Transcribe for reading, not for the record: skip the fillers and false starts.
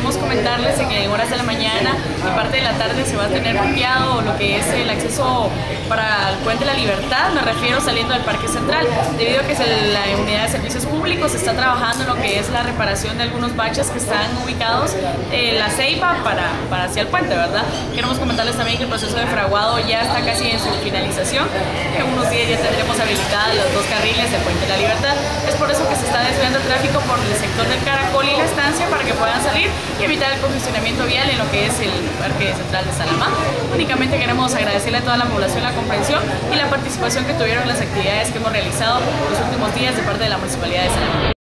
queremos comentarles que en horas de la mañana y parte de la tarde se va a tener bloqueado lo que es el acceso para el Puente de la Libertad, me refiero saliendo del Parque Central, debido a que la Unidad de Servicios Públicos está trabajando en lo que es la reparación de algunos baches que están ubicados en la Ceiba para hacia el puente, ¿verdad? Queremos comentarles también que el proceso de fraguado ya está casi en su finalización. En unos días ya tendremos habilitadas los dos carriles del Puente de la Libertad. Es por eso que se está desviando el tráfico por el sector del Caracol y la Estancia para que puedan salir y evitar el congestionamiento vial en lo que es el Parque Central de Salamá. Únicamente queremos agradecerle a toda la población la comprensión y la participación que tuvieron en las actividades que hemos realizado los últimos días de parte de la Municipalidad de Salamá.